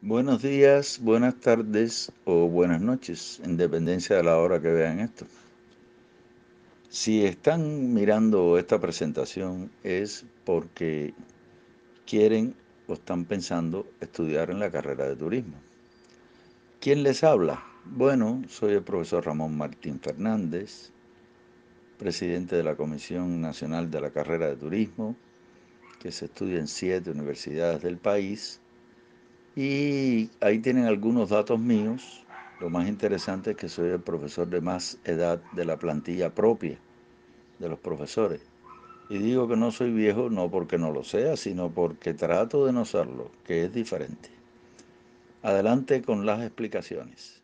Buenos días, buenas tardes o buenas noches, en dependencia de la hora que vean esto. Si están mirando esta presentación es porque quieren o están pensando estudiar en la carrera de turismo. ¿Quién les habla? Bueno, soy el profesor Ramón Martín Fernández, presidente de la Comisión Nacional de la Carrera de Turismo, que se estudia en 7 universidades del país. Y ahí tienen algunos datos míos. Lo más interesante es que soy el profesor de más edad de la plantilla propia de los profesores. Y digo que no soy viejo no porque no lo sea, sino porque trato de no serlo, que es diferente. Adelante con las explicaciones.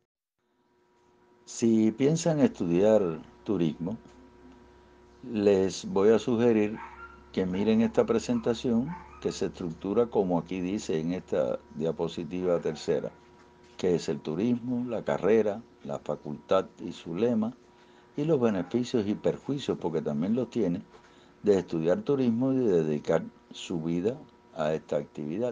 Si piensan estudiar turismo, les voy a sugerir que miren esta presentación que se estructura como aquí dice en esta diapositiva tercera, que es el turismo, la carrera, la facultad y su lema, y los beneficios y perjuicios, porque también los tiene, de estudiar turismo y de dedicar su vida a esta actividad.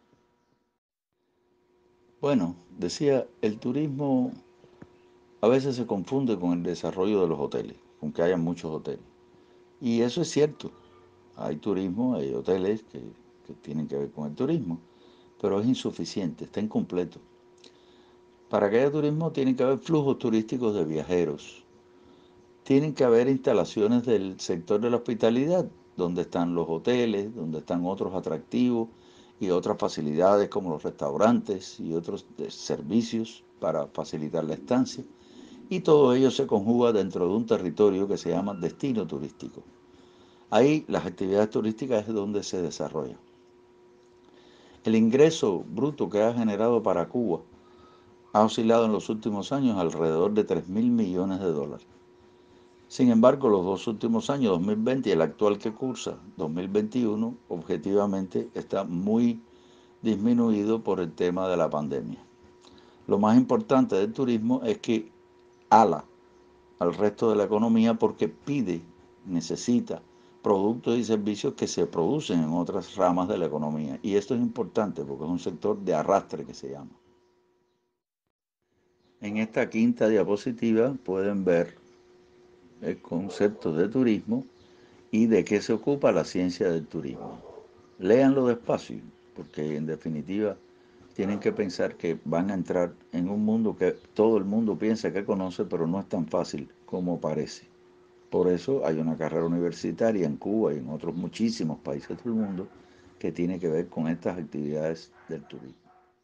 Bueno, decía, el turismo a veces se confunde con el desarrollo de los hoteles, con que haya muchos hoteles. Y eso es cierto, hay turismo, hay hoteles que tienen que ver con el turismo, pero es insuficiente, está incompleto. Para que haya turismo tiene que haber flujos turísticos de viajeros, tienen que haber instalaciones del sector de la hospitalidad, donde están los hoteles, donde están otros atractivos y otras facilidades como los restaurantes y otros servicios para facilitar la estancia. Y todo ello se conjuga dentro de un territorio que se llama destino turístico. Ahí las actividades turísticas es donde se desarrollan. El ingreso bruto que ha generado para Cuba ha oscilado en los últimos años alrededor de 3.000 millones de dólares. Sin embargo, los dos últimos años, 2020 y el actual que cursa, 2021, objetivamente está muy disminuido por el tema de la pandemia. Lo más importante del turismo es que ala al resto de la economía porque pide, necesita productos y servicios que se producen en otras ramas de la economía. Y esto es importante porque es un sector de arrastre que se llama. En esta quinta diapositiva pueden ver el concepto de turismo y de qué se ocupa la ciencia del turismo. Léanlo despacio, porque en definitiva tienen que pensar que van a entrar en un mundo que todo el mundo piensa que conoce, pero no es tan fácil como parece. Por eso hay una carrera universitaria en Cuba y en otros muchísimos países del mundo que tiene que ver con estas actividades del turismo.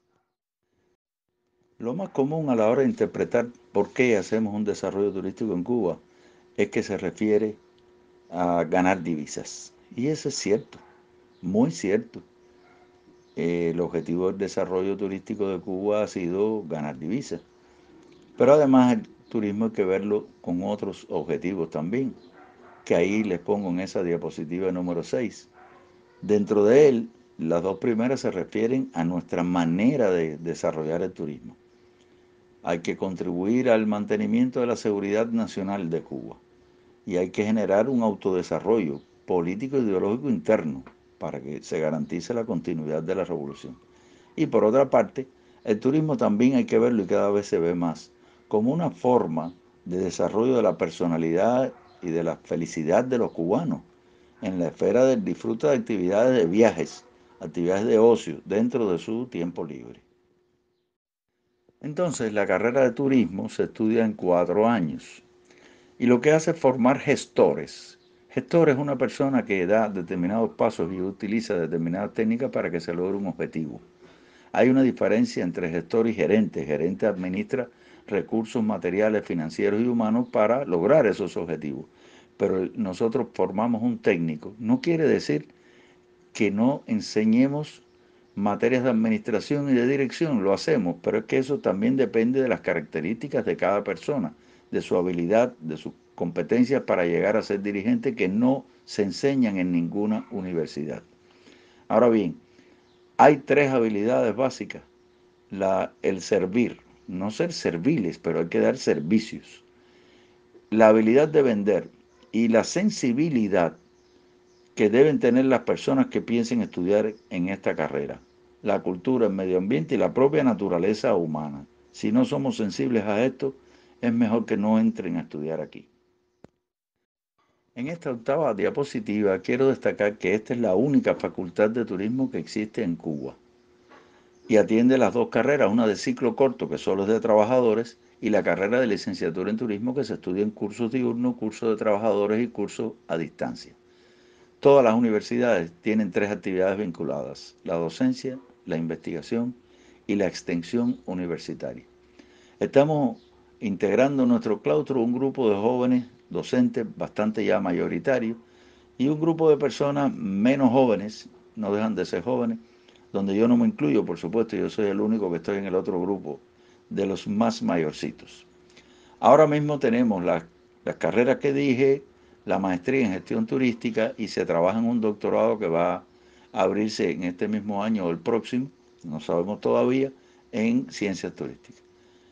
Lo más común a la hora de interpretar por qué hacemos un desarrollo turístico en Cuba es que se refiere a ganar divisas. Y eso es cierto, muy cierto. El objetivo del desarrollo turístico de Cuba ha sido ganar divisas. Pero además el turismo hay que verlo con otros objetivos también, que ahí les pongo en esa diapositiva número 6. Dentro de él, las dos primeras se refieren a nuestra manera de desarrollar el turismo. Hay que contribuir al mantenimiento de la seguridad nacional de Cuba y hay que generar un autodesarrollo político e ideológico interno para que se garantice la continuidad de la revolución. Y por otra parte, el turismo también hay que verlo y cada vez se ve más como una forma de desarrollo de la personalidad y de la felicidad de los cubanos en la esfera del disfrute de actividades de viajes, actividades de ocio dentro de su tiempo libre. Entonces, la carrera de turismo se estudia en 4 años y lo que hace es formar gestores. Gestor es una persona que da determinados pasos y utiliza determinadas técnicas para que se logre un objetivo. Hay una diferencia entre gestor y gerente. Gerente administra recursos materiales, financieros y humanos para lograr esos objetivos. Pero nosotros formamos un técnico. No quiere decir que no enseñemos materias de administración y de dirección, lo hacemos, pero es que eso también depende de las características de cada persona, de su habilidad, de sus competencias para llegar a ser dirigente que no se enseñan en ninguna universidad. Ahora bien, hay tres habilidades básicas. El servir, no ser serviles, pero hay que dar servicios. La habilidad de vender y la sensibilidad que deben tener las personas que piensen estudiar en esta carrera. la cultura, el medio ambiente y la propia naturaleza humana. Si no somos sensibles a esto, es mejor que no entren a estudiar aquí. En esta octava diapositiva quiero destacar que esta es la única facultad de turismo que existe en Cuba y atiende las dos carreras, una de ciclo corto que solo es de trabajadores y la carrera de licenciatura en turismo que se estudia en cursos diurnos, cursos de trabajadores y cursos a distancia. Todas las universidades tienen tres actividades vinculadas: la docencia, la investigación y la extensión universitaria. Estamos integrando en nuestro claustro un grupo de jóvenes docentes bastante ya mayoritarios y un grupo de personas menos jóvenes, no dejan de ser jóvenes, donde yo no me incluyo, por supuesto, yo soy el único que estoy en el otro grupo de los más mayorcitos. Ahora mismo tenemos las carreras que dije, la maestría en gestión turística y se trabaja en un doctorado que va a abrirse en este mismo año o el próximo, no sabemos todavía, en ciencias turísticas.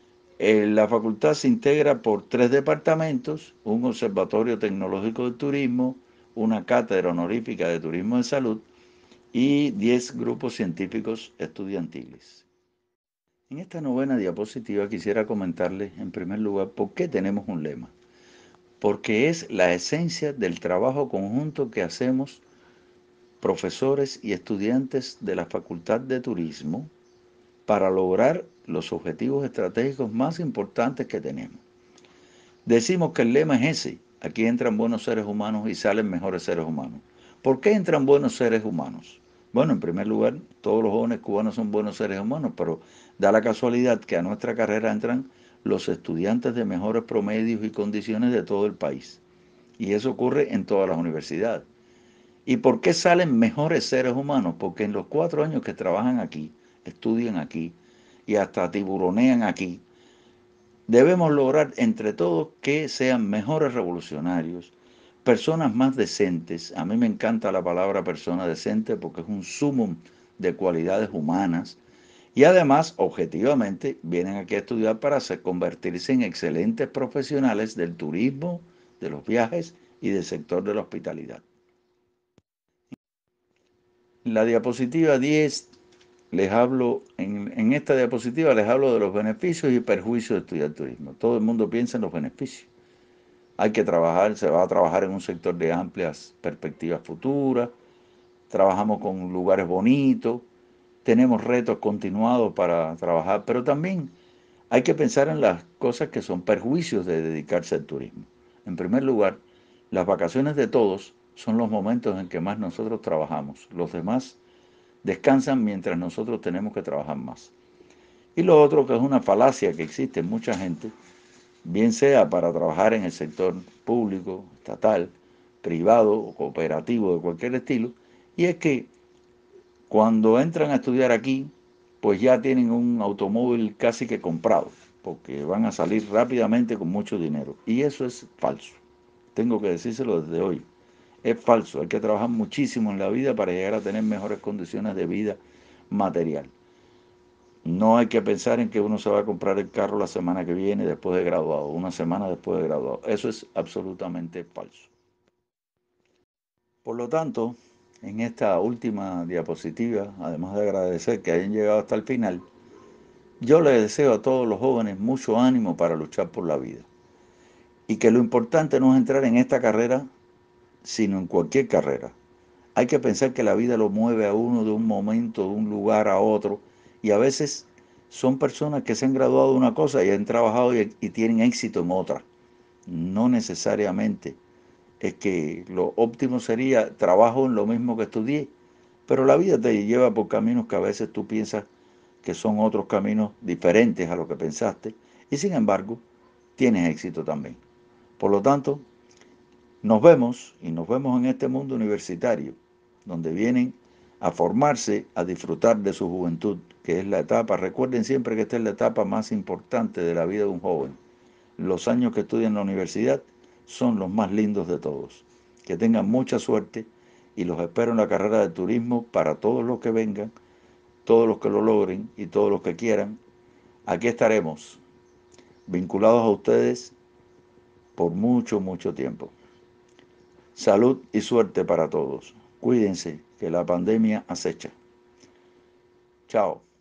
La facultad se integra por tres departamentos: un observatorio tecnológico de turismo, una cátedra honorífica de turismo de salud y 10 grupos científicos estudiantiles. En esta novena diapositiva quisiera comentarles en primer lugar por qué tenemos un lema. Porque es la esencia del trabajo conjunto que hacemos profesores y estudiantes de la Facultad de Turismo para lograr los objetivos estratégicos más importantes que tenemos. Decimos que el lema es ese: aquí entran buenos seres humanos y salen mejores seres humanos. ¿Por qué entran buenos seres humanos? Bueno, en primer lugar, todos los jóvenes cubanos son buenos seres humanos, pero da la casualidad que a nuestra carrera entran los estudiantes de mejores promedios y condiciones de todo el país. Y eso ocurre en todas las universidades. ¿Y por qué salen mejores seres humanos? Porque en los 4 años que trabajan aquí, estudian aquí y hasta tiburonean aquí, debemos lograr entre todos que sean mejores revolucionarios, personas más decentes. A mí me encanta la palabra persona decente porque es un sumum de cualidades humanas. Y además, objetivamente, vienen aquí a estudiar para convertirse en excelentes profesionales del turismo, de los viajes y del sector de la hospitalidad. La diapositiva 10 en esta diapositiva les hablo de los beneficios y perjuicios de estudiar turismo. Todo el mundo piensa en los beneficios. Hay que trabajar, se va a trabajar en un sector de amplias perspectivas futuras, trabajamos con lugares bonitos, tenemos retos continuados para trabajar, pero también hay que pensar en las cosas que son perjuicios de dedicarse al turismo. En primer lugar, las vacaciones de todos son los momentos en que más nosotros trabajamos. Los demás descansan mientras nosotros tenemos que trabajar más. Y lo otro, que es una falacia que existe en mucha gente, bien sea para trabajar en el sector público, estatal, privado o cooperativo de cualquier estilo, y es que cuando entran a estudiar aquí, pues ya tienen un automóvil casi que comprado, porque van a salir rápidamente con mucho dinero. Y eso es falso. Tengo que decírselo desde hoy. Es falso. Hay que trabajar muchísimo en la vida para llegar a tener mejores condiciones de vida material. No hay que pensar en que uno se va a comprar el carro la semana que viene después de graduado, una semana después de graduado. Eso es absolutamente falso. Por lo tanto, en esta última diapositiva, además de agradecer que hayan llegado hasta el final, yo les deseo a todos los jóvenes mucho ánimo para luchar por la vida. Y que lo importante no es entrar en esta carrera, sino en cualquier carrera. Hay que pensar que la vida lo mueve a uno de un momento, de un lugar a otro, y a veces son personas que se han graduado de una cosa y han trabajado y tienen éxito en otra. No necesariamente es que lo óptimo sería trabajo en lo mismo que estudié, pero la vida te lleva por caminos que a veces tú piensas que son otros caminos diferentes a lo que pensaste, y sin embargo tienes éxito también. Por lo tanto, nos vemos y nos vemos en este mundo universitario, donde vienen a formarse, a disfrutar de su juventud, que es la etapa. Recuerden siempre que esta es la etapa más importante de la vida de un joven. Los años que estudian en la universidad son los más lindos de todos. Que tengan mucha suerte y los espero en la carrera de turismo para todos los que vengan, todos los que lo logren y todos los que quieran. Aquí estaremos, vinculados a ustedes por mucho, mucho tiempo. Salud y suerte para todos. Cuídense, que la pandemia acecha. Chao.